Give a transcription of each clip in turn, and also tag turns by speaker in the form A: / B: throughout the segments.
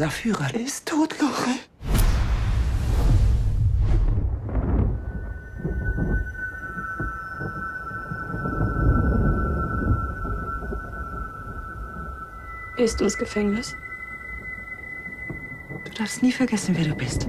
A: Unser Führer ist tot, Lore.
B: Gehst du ins Gefängnis?
A: Du darfst nie vergessen, wer du bist.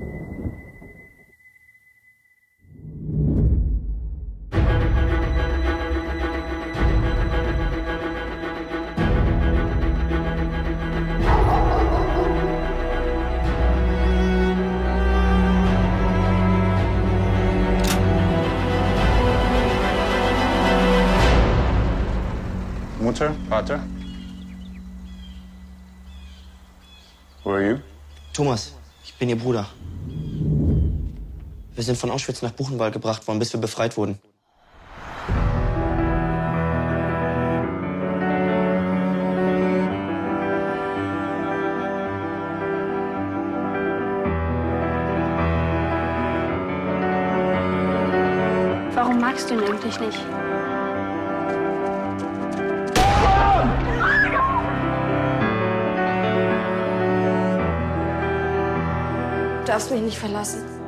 C: Mutter, Vater? Who are you?
D: Thomas, ich bin Ihr Bruder. Wir sind von Auschwitz nach Buchenwald gebracht worden, bis wir befreit wurden.
B: Warum magst du ihn eigentlich nicht? Du darfst mich nicht verlassen.